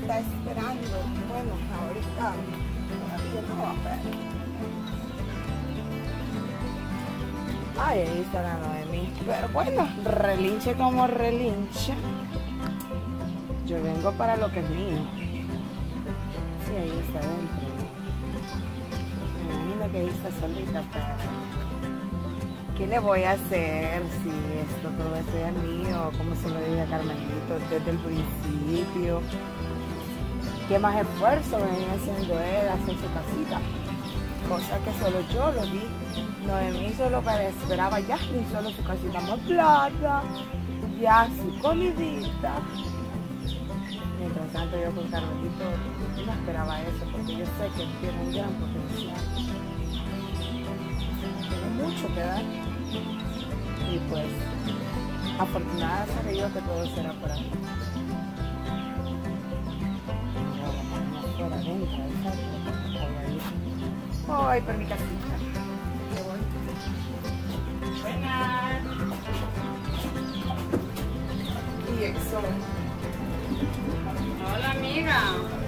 está esperando. Bueno, ahorita todavía no va a ver. Ay, ahí está la Noemí. Pero bueno, relinche como relinche. Yo vengo para lo que es mío. Sí, ahí está dentro. Me imagino que ahí está solita, pero ¿qué le voy a hacer si esto todo es mío? Como se lo dije a Carmelito desde el principio. ¿Qué más esfuerzo venía haciendo él hacia su casita? Cosa que solo yo lo vi. Noemí solo que esperaba ya ni solo su casita más plata, ya su comidita. Mientras tanto yo con Carmelito no esperaba eso porque yo sé que tiene un gran potencial. Tiene mucho que dar. Y pues, afortunada seré yo que todo será por ahí. Voy por mi casita. Buenas. Y eso. Hola, amiga.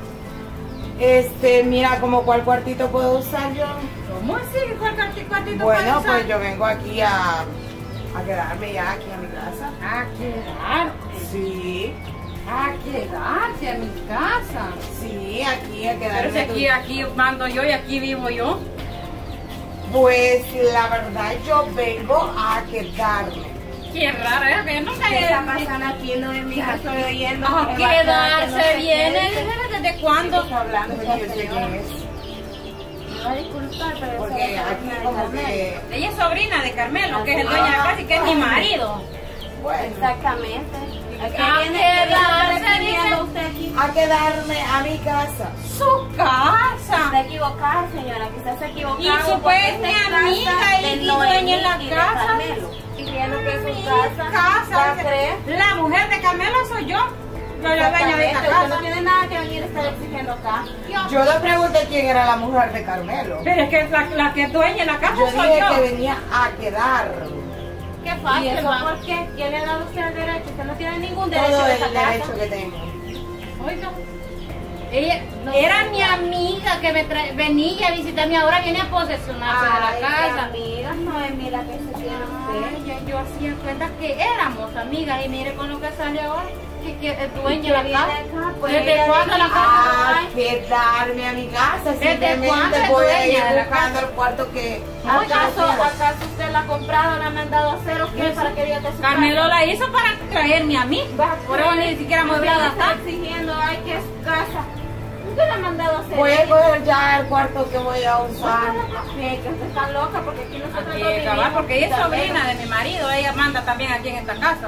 Mira, como cuál cuartito puedo usar yo. ¿Cómo así? ¿Cuál cuartito Bueno, puedes usar? pues yo vengo aquí a quedarme ya aquí a mi casa. A quedarte. Sí, A quedarte a mi casa. sí, aquí a quedarme. Pero si aquí mando yo y aquí vivo yo. Pues la verdad yo vengo a quedarme. Qué raro, ¿eh? Que yo nunca ¿Qué está pasando aquí? No en mi casa estoy oyendo. A que va a quedarse que viene. no sé qué. ¿Desde cuándo? Está hablando de que yo sé quién es. Me va a disculpar, pero Porque esa aquí persona como de que, Ella es sobrina de Carmelo, que es el dueño de la casa y que es mi marido. bueno, exactamente. ¿A A qué viene quedarse, refiriendo usted aquí? a quedarme a mi casa. Su casa. Está equivocada, señora, quizás se equivocado. Y su pues es mi amiga y dueña en la casa. Diciendo que es su Mi casa. casa. ¿La cree? La mujer de Carmelo soy yo. Yo la dueña de esta Exactamente, usted no casa. tiene nada que venir a estar exigiendo acá. Yo le pregunté quién era la mujer de Carmelo. Pero es que la que es dueña de la casa Yo soy dije yo. que venía a quedarme. Qué ¿Y fácil, eso ¿va? por qué? ¿Quién le ha dado a usted el derecho? Usted no tiene ningún derecho Todo de el esa derecho casa. que tengo. Oiga, ella era mi amiga que venía a visitarme, ahora viene a posesionarse de la casa. Amigas, no es mira que se tiene usted. Ay, yo hacía cuenta que éramos amigas y mire con lo que sale ahora, que es dueña de ¿Y la qué casa. viene acá? Pues ¿Desde ella cuándo la dice, casa? A quedarme a mi casa. cuándo Simplemente es voy a dueña ir de la buscando casa? el cuarto que. ¿Acaso usted la ha comprado, la ha mandado a hacer o qué? ¿Para que diga que es su Carmelo casa? la hizo para traerme a mí. Por eso ni siquiera amueblada está está. exigiendo, ay, que es su casa. ¿Usted la ha mandado a hacer? Voy a coger ya el cuarto que voy a usar. Que usted está loca porque aquí nosotros Aquí no cabal, vivimos. porque ella es sobrina de mi marido, ella manda también aquí en esta casa.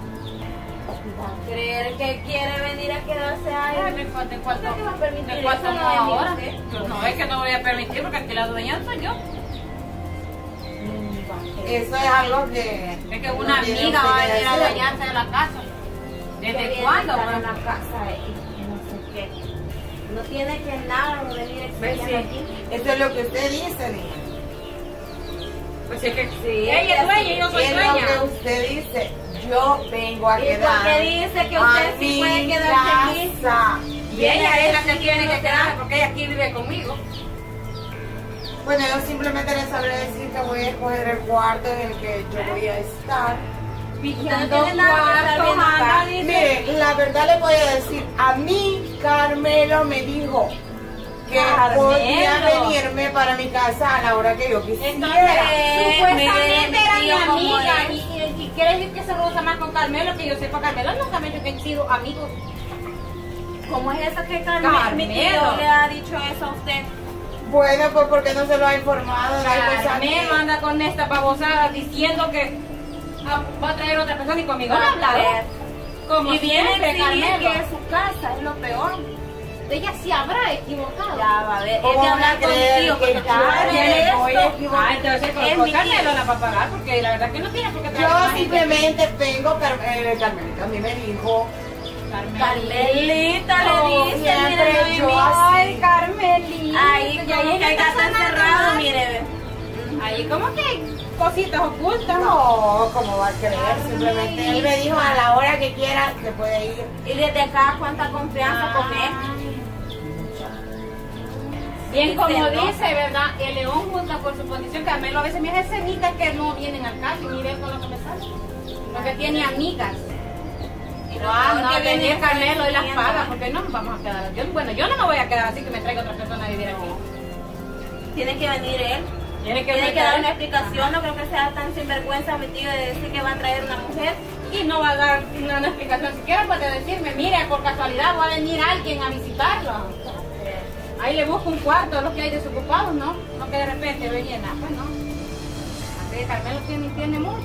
¿Creer que quiere venir a quedarse ahí? ¿De cuánto? ¿Usted qué va a permitir ¿De cuánto eso? no No es ahora? usted. No, es que no voy a permitir porque aquí la dueña soy yo. Eso es algo que. Es que una no tiene amiga va a usted que ir a hacer. bañarse de la casa. Que ¿Desde viene cuándo? a estar en Pues? la casa y no sé qué. No tiene que nada de venir exigiendo sí. aquí. Eso es lo que usted dice, niña. Pues es que Sí, ella es dueña y yo soy Es dueña. lo que usted dice. Yo vengo a ¿Y quedar. por qué dice que usted sí puede quedarse aquí? casa. Y ella es la que tiene que quedarse porque ella aquí vive conmigo. Bueno, yo simplemente le sabré decir que voy a escoger el cuarto en el que yo voy a estar. Usted no tiene nada que estar viendo acá. Mire, la verdad le voy a decir, a mí Carmelo me dijo que Carmelo. podía venirme para mi casa a la hora que yo quisiera. Supuestamente era mi tío, ¿cómo amiga. es? Y quiere decir que se roza más con Carmelo, que yo sepa Carmelo nunca me ha dicho que han sido amigos. ¿Cómo es eso que Carmelo, mi tío, Carmelo. le ha dicho eso a usted? Bueno, pues porque no se lo ha informado. No hay cosa Carmelo que- anda con esta babosada diciendo que va a traer otra persona y conmigo no ha A hablado. ver. Como Y viene a siempre, exigir Carmelo. que es su casa, es lo peor. Ella se habrá equivocado. Ya va a ver, es ¿Cómo de van a hablar con mi creer tío, que porque yo claro, me voy a equivocar? Ah, entonces Es con mi Carmelo tío. la va a pagar porque la verdad que no tiene por qué traer Yo más gente. simplemente vengo, Carmelito a mí me dijo, Carmelita Como le dice, siempre, mire, yo Noemí. así. Carmelita. Ahí, como que hay casa encerrado, mire. Ahí como que cositas ocultas. No, ¿cómo va a creer? Simplemente él me dijo a la hora que quiera se puede ir. Y desde acá, cuánta confianza con él. Bien, como ¿no? dice, ¿verdad? El león juzga por su condición. Carmelo a veces me hace escenitas que no vienen al caso. Ni ve con lo que me sale. Porque tiene amigas. No, venir Carmelo y las paga. Porque no nos vamos a quedar. Yo no me voy a quedar así que me traiga otra persona a vivir aquí. Tiene que venir él. Tiene Tiene que dar una explicación. No creo que sea tan sinvergüenza metido de decir que va a traer una mujer. Y no va a dar una explicación. Siquiera puede decirme, mire, por casualidad va a venir alguien a visitarlo. Ahí le busco un cuarto a los que hay desocupados, ¿no? No que de repente rellena, pues no. Así que Carmelo tiene mucho.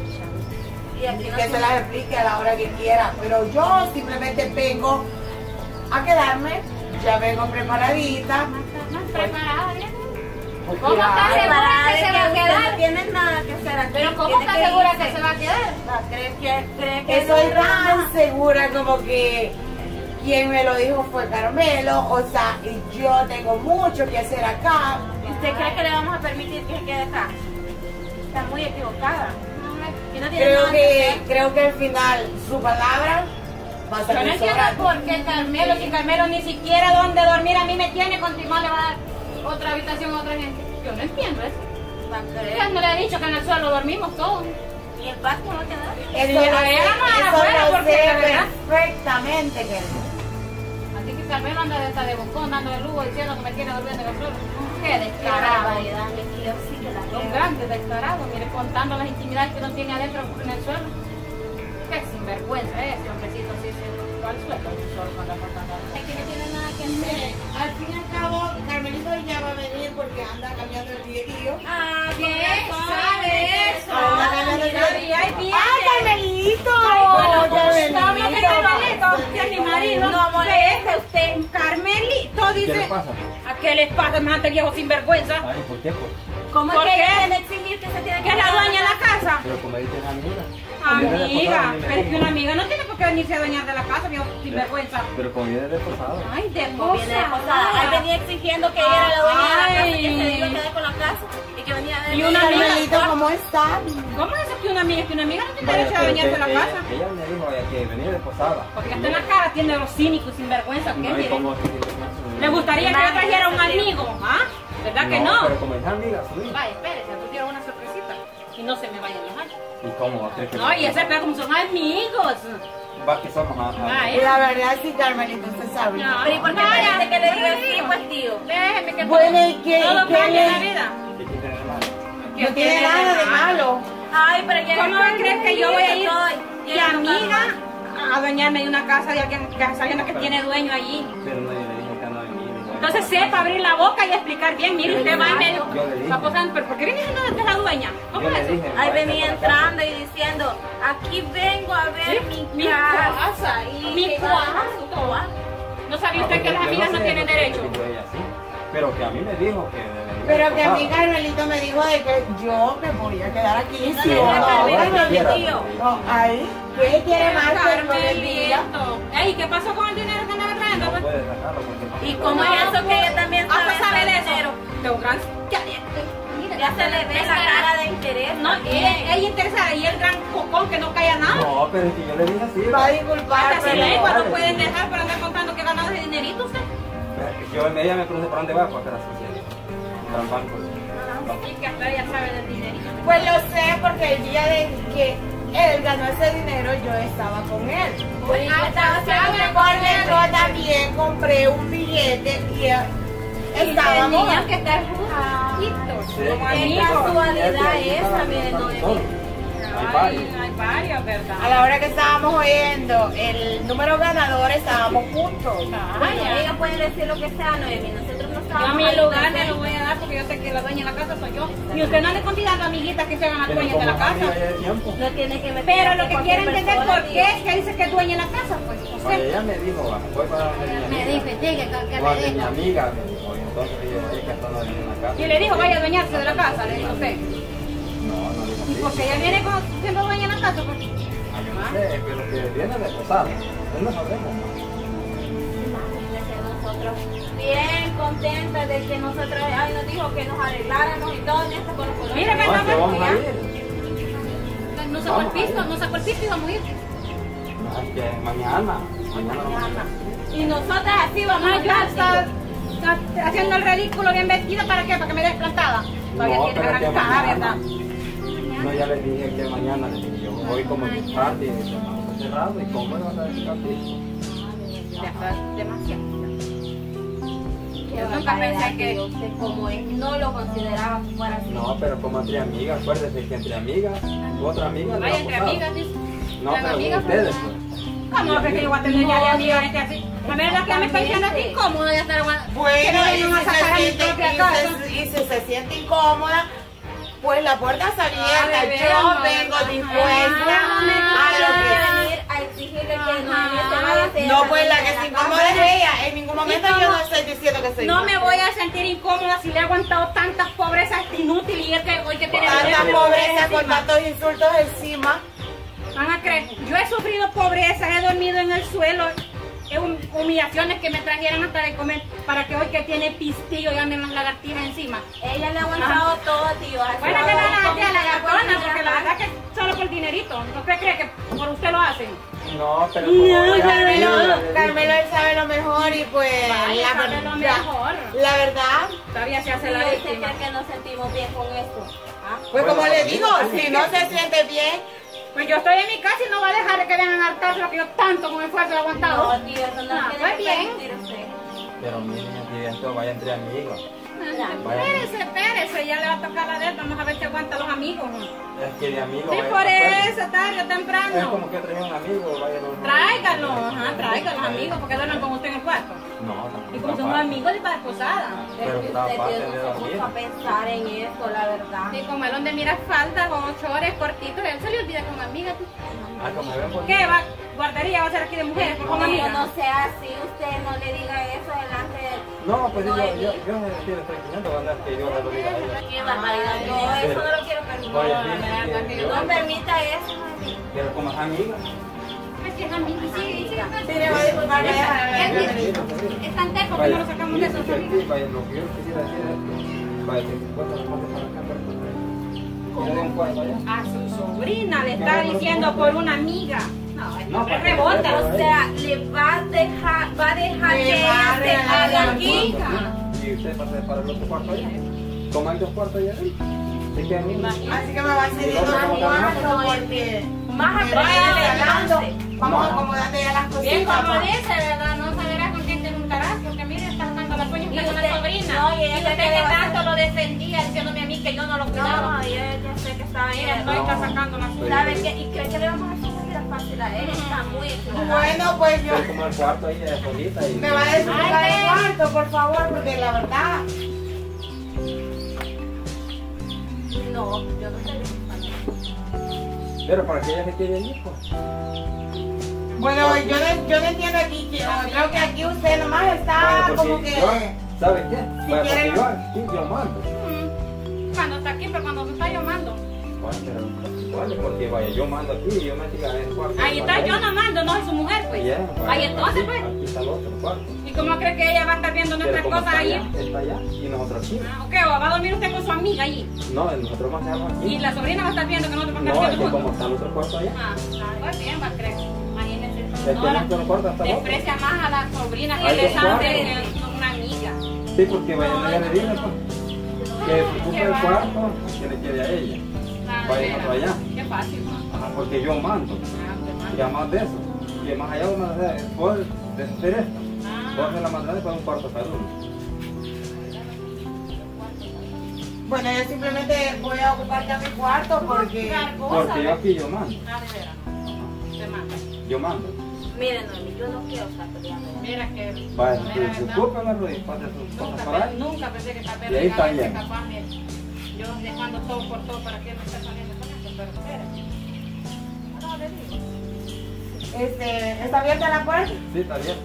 Y aquí no Que se las explique a la hora que quiera. Pero yo simplemente vengo a quedarme, ya vengo preparadita. Más preparada, ¿eh? Porque ¿Cómo está ay, segura que se va a No quedar? tienes nada que hacer aquí. Pero ¿cómo Tiene está segura irse. que se va a quedar? ¿Cree que que soy no? tan segura como que quien me lo dijo fue Carmelo, o sea, y yo tengo mucho que hacer acá. ¿Usted cree que le vamos a permitir que se quede acá? Está muy equivocada. Y no tiene nada que hacer. Creo que al final su palabra va a Yo ser no entiendo por qué Carmelo, si Carmelo ni siquiera donde dormir a mí me tiene, continúa le va a dar otra habitación a otra gente. Yo no entiendo eso. Va a creer. Ya no le he dicho que en el suelo dormimos todos. Y el patio no va a quedar. Eso Y lo a sé, ella no, eso afuera, lo porque sé la verdad. perfectamente que Así que Carmelo anda de esta de bocón, dando de lujo, diciendo que me tiene durmiendo en el suelo. Qué Qué descarado. barbaridad, mi tío, sí que la Un creo. grande descarado, mire, contando las intimidades que uno tiene adentro en el suelo. Qué sinvergüenza ese hombrecito así se va al suelo en el suelo cuando anda contando. Es que no tiene nada que hacer. Mire, al fin y al cabo, Carmelito ya va a venir porque anda cambiando el billetillo. Ah, ¿Quién sabe eso? Anda cambiando el billetillo. Ay, bien. ¡Ay, Carmelito! Bueno, Carmelito. que es mi marido. No moleste usted. Carmelito ¿Qué le dice. pasa? ¿A qué les pasa, semejante viejo sinvergüenza? Ay, ¿por qué? Pues, ¿Cómo es ¿Por que qué? ella tiene que exigir que se tiene ¿Que es la dueña de la casa? pero como dices amiga. Amiga, pero es que una amiga no tiene por qué venirse a dueñar de la casa, viejo sinvergüenza. Pero como viene de posado. Ay, de Como viene de posada. Ahí posada. venía exigiendo que ella era la dueña de la casa y que se Ay. iba a quedar con la casa y que venía de Y una amiga. Carmelito, ¿cómo está? ¿Cómo es eso que una amiga? Que una amiga no tiene Vaya, derecho a pero dueñarse de la ella- casa. Ella me dijo que venía de posada. Porque hasta en la cara tiene los cínicos sinvergüenza. ¿Qué No, y mire? como ¿Le gustaría que yo trajera un amigo? ¿Ah? ¿Verdad que no? Pero como es amiga, sí. Vaya, espérese, tú tienes una sorpresita. Y no se me vaya a enojar. ¿Y cómo crees que No, y ese pero como son amigos. va que somos Ay. La verdad sí, Carmelito, usted sabe. No. Pero ¿y por qué Vaya, me dice que le diga no así, digo. pues tío? Déjeme que Bueno, ¿y qué- todo qué cambia en le- la vida. ¿Qué tiene de malo? No tiene nada de malo. Ay, pero ya. ¿Cómo crees que yo voy a ir de Ya amiga a dueñarme de una casa de alguien que sabiendo que tiene dueño allí? Pero no, yo le dije que no de mí. Entonces sepa abrir la boca y explicar bien. Mire, usted va y me Yo le dije. está posando, pero ¿por qué viene diciendo que es la dueña? ¿Cómo Yo es le eso? dije. Ahí vaya venía para la entrando y diciendo, aquí vengo a ver Sí, mi mi casa. Y mi que cuarto. va- ¿No sabía casa. usted que las Yo amigas sé no tienen lo que derecho? dijo ella, sí. Pero que a mí me dijo que debería Pero de que a mí posada. Carmelito me dijo de que yo me voy a quedar aquí. No Sí, le o digas no, Carmelito, ahora que quiera, tío. pues. no, ahí. ¿Qué quiere más que no le diga? Carmelito. Ey, ¿qué pasó con el dinero que andaba trayendo? No pues? puede sacarlo porque ¿Y cómo es eso que ella también Ah, sabe pues sabe de hacer eso. dinero? De un gran... Ya se le ve la cara de interés. No, ella interesada y el gran cocón que no calla nada. No, pero es que yo le dije así. Va a disculpar, Hasta si pero... lengua no pueden dejar para andar contando que ganado ese dinerito usted. Ella me preguntó para dónde va, pues era así. Para el banco. Y que hasta ella sabe del dinerito. Pues lo sé porque el día de que él ganó ese dinero yo estaba con él. Pues yo estaba haciendo Porque yo también compré un billete y estábamos... Tenían que estar juntitos, Sí. como Qué amigos. casualidad esa, miren, Noemí. Hay varios, ¿verdad? A la hora que estábamos oyendo el número ganador estábamos juntos. Bueno, ella puede decir lo que sea, Noemí. Nosotros no Yo a estábamos mi ahí lugar me presentes. lo voy a dar porque yo sé que la dueña de la casa soy yo. Y usted no ande convidando amiguitas que se hagan las Pero dueñas de la como es amiga casa. ya de tiempo. No tiene que meter Pero lo que cualquier quiere entender persona, por tío. qué es que dice que es dueña de la casa, pues. Oye, Usted. ella me dijo, voy para donde mi amiga. que O donde mi amiga me dijo, y entonces yo dije que esto no viene en la casa. Y le dijo, vaya a dueñarse de la casa, le dijo usted. No, no dijo ¿Y así. por qué ella viene siendo dueña de la casa? Pues? Ah, yo no sé, pero que viene de posada. Él no sabemos. Imagínense nosotros bien contentas de que nosotros, ay, nos dijo que nos arregláramos y todo en esto con los colores. Mira, No, es que vamos a ir. no sacó el pisto, no sacó el pisto y vamos a ir. No, es que mañana. Y nosotras así vamos a Ya estar está haciendo el ridículo bien vestida, ¿para qué? Para que me des plantada. Todavía No, tiene pero gran que cara, mañana. ¿verdad? No, ya les dije que mañana, les dije yo, voy como mi parte y estamos cerrado y cómo le vas a decir así. Ya está demasiado. Yo nunca pensé que- usted como es, no lo consideraba que fuera así. No, pero como entre amigas, acuérdese que entre amigas, otra amiga le va Vaya a entre acusar. amigas, dice. No, Entre pero amigas, ustedes pues. pues. ¿Cómo que yo voy a tener ya de amiga gente así? A ver, la que me está diciendo así, ¿cómo voy a estar aguantando? Bueno, Que no vengan a sacar a mi propia casa. y si se siente incómoda, pues la puerta está abierta. Ay, Yo veamos. vengo dispuesta a lo que... venir a exigirle que no se vaya a hacer. No, pues la que se incomoda es ella. En ningún momento ¿Y yo cómo? no estoy diciendo que soy No me voy a sentir incómoda si le he aguantado tantas pobrezas inútiles y es que hoy que tiene tanta derecho de pobreza con encima. tantos insultos encima. Van a creer, yo he sufrido pobreza, he dormido en el suelo, humillaciones que me trajeron hasta de comer para que hoy que tiene pistillo y anden las lagartijas encima. Ella le ha aguantado todo, tío. Bueno, que la lagartona, porque la verdad que solo por dinerito, ¿no usted cree que por usted lo hacen? No, pero Carmelo, él sabe lo mejor y pues Vaya, la sabe lo verdad, mejor. la verdad, Todavía se hace ¿Y la usted víctima. cree que nos sentimos bien con esto? ¿Ah? pues Bueno, como le digo, así si que- no se siente bien, Pues yo estoy en mi casa y no voy a dejar de que vengan a hartarse lo que yo tanto con esfuerzo he aguantado. No, tío, eso no Ah, tiene pues que bien. permitir usted. Pero miren, aquí esto vaya entre amigos. Espérese, ya le va a tocar la de él, vamos a ver si aguanta los amigos. Es que de amigos. Sí, vaya, por acuérdense. eso, tarde o Es temprano. como que traía un amigo, vaya. Tráigalo, tráigalo amigos, porque duermen con usted en el cuarto. No, Y como son amigos, le va de posada. Es Pero que está usted, fácil tío, de no se dormir. puso a pensar en esto, la verdad. Y como él donde mira faldas o chores cortitos, él se le olvida con amigas. Ah, como ven, pues. ¿Qué va? Guardería va a ser aquí de mujeres, por con No, amigas. no sea así, usted no le diga eso delante de... No, pues No, yo es sí le estoy diciendo, ¿verdad? Que yo le lo diga a ella. Qué barbaridad, no, eso no lo quiero permitir. Vaya, No permita eso. pero como es amiga. Es que es amiga, sí, sí. sí le voy a disculpar, voy a dejar hablar. Es tan teco que no lo sacamos de eso. Vaya, lo que yo quisiera decir es que, vaya, que se puede responder para acá, pero pues, de un cuarto allá. A su sobrina le está diciendo por una amiga. No, es No, hombre para que rebota. sepa, O sea, le va a dejar Le que va a ella se regalar haga el aquí. Y usted pase para el otro cuarto allá. Como hay dos cuartos allá. Se quedan mismos. Así que me va cediendo un cuarto porque Más me atrás vaya adelante. adelante. Vamos acomodando ya las Bien, cositas. como ma. dice, ¿verdad? No saberá con quién te juntarás, porque mire, está dando las sueños Y con una usted- sobrina. no, y ella y usted que que le va a tanto lo defendía, diciéndome a mí que yo no lo cuidaba. No, yo ya sé que estaba Mira, bien. estoy está sacando las No. ¿Sabe qué? ¿Y cree que le vamos a hacer la vida fácil a él? Está muy equivocado. Bueno, pues yo Pero como el cuarto ahí es solita y... me va a desocupar Ay, el cuarto, por favor, porque la verdad. No, yo no sé. Pero para que ella se quede allí, pues. Bueno, yo no entiendo aquí, que creo que aquí usted nomás está Vaya, porque como que... yo, ¿sabe qué? Si Vaya, quieren- porque yo aquí yo mando. Cuando está aquí, pero cuando no está yo mando. Bueno, pero vale, porque vaya, yo mando aquí y yo me diga en el cuarto. Ahí está, yo no mando, no soy su mujer, pues. Ya, vaya, Ahí entonces, aquí, pues. Aquí está el otro cuarto. ¿Y cómo cree que ella va a estar viendo Pero nuestras como cosas está ahí? allá, está allá y nosotros aquí. Ah, ok, o va a dormir usted con su amiga allí. No, nosotros más quedamos aquí. Y la sobrina va a estar viendo que nosotros vamos a No, estar es que viendo como juntos. está el otro cuarto allá. Ah, pues bien, va a creer. Imagínese. Es que No, no otro cuarto hasta el otro. desprecia más a la sobrina que Hay le dos sabe cuartos. que es una amiga. Sí, porque vaya, no ya le dije, pues. Que se ocupe el cuarto, que le quede a ella. Ah, Vaya mira, nosotros allá. Qué fácil, ¿no? Ajá, porque yo mando. Ah, Y además de eso, que más allá uno puede deshacer esto. Puedo hacer la más grande para un cuarto cada uno. Bueno, yo simplemente voy a ocupar ya mi cuarto porque... Porque yo aquí yo mando. Ah, de veras, no. Te mata. Yo mando. Miren, Noemi, yo no quiero estar peleando. Mira que... Vaya, mira, se ¿verdad? ocupe la rodilla, pase sus cosas para ahí. Nunca pensé que tal vez Y ahí está llegaba a ser bien. capaz de... Yo dejando todo por todo para que él me esté saliendo con esto, pero espérate. No, le digo. ¿Está abierta la puerta? Sí, está abierto.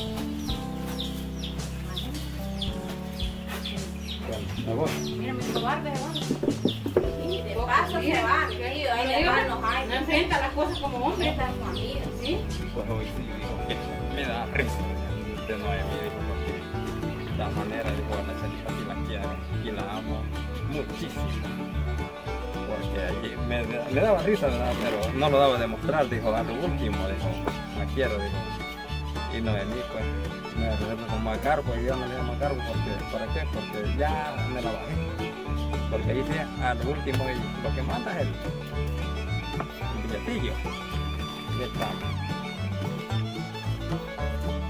Bueno, me voy. Mira, mi cobarde, bueno. Y de paso se van, querido, ahí de manos hay. No enfrenta las cosas como hombre. Esta es su amiga. ¿Sí? Pues hoy sí, dijo que me da risa de Noemí, dijo, porque la manera de jugar la Celita sí la quiero y la amo muchísimo. Porque me daba risa, ¿verdad? Pero no lo daba a demostrar, dijo, a lo último, dijo, la quiero, dijo. Y Noemí, pues, me recuerdo con Macarpo, y yo no le llamo Macarpo, porque, ¿para qué? Porque ya me la bajé. Porque ahí sí, a lo último, y lo que manda es el billetillo. Y estamos.